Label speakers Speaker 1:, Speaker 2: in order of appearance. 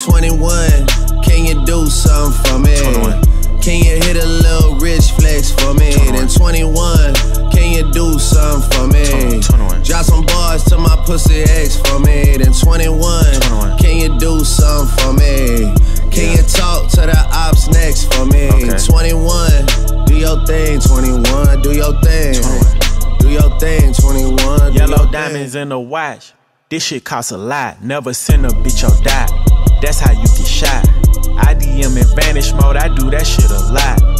Speaker 1: 21, can you do something for me?
Speaker 2: 21.
Speaker 1: Can you hit a little rich flex for me?
Speaker 2: 21.
Speaker 1: Then 21, can you do something for me?
Speaker 2: 21.
Speaker 1: Drop some bars to my pussy ex for me. Then 21,
Speaker 2: 21.
Speaker 1: can you do something for me? Can you talk to the ops next for me?
Speaker 2: Okay.
Speaker 1: 21, do your thing. 21, do your thing.
Speaker 2: 21.
Speaker 1: Do your thing. 21, do
Speaker 2: Yellow
Speaker 1: your
Speaker 2: diamonds
Speaker 1: thing.
Speaker 2: in the watch. This shit costs a lot. Never send a bitch or die. That's how you get shot. I DM in vanish mode. I do that shit a lot.